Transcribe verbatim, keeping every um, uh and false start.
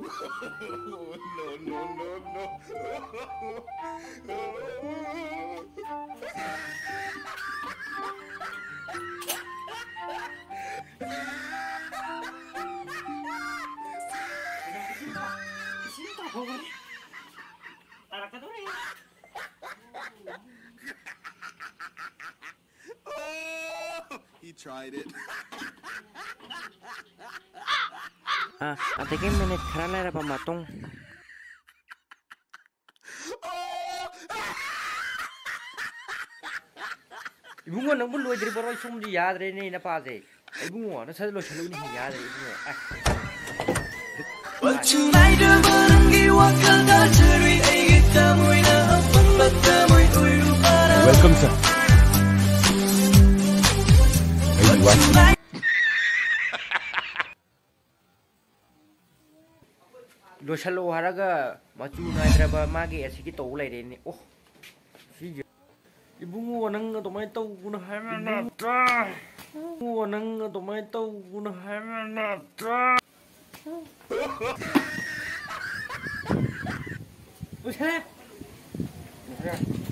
no, no, no, no. He tried it. Ah, ate kayo minute karala na pamatong. Ibungo nang bulo dari baro som di yadre ni na pase. Ibungo na sa lo chalo ni yadre ibungo. Tonight barangi wakal da chari ay kita moy na apang bata moy uyu para. Welcome sir. What? Lo chalo haraga machu na idraba magi asiki to ulai de ni. Oh. Si Ibungo nang tomay tau guna hana na ta. Ibungo nang tomay tau guna hana na ta. Usa.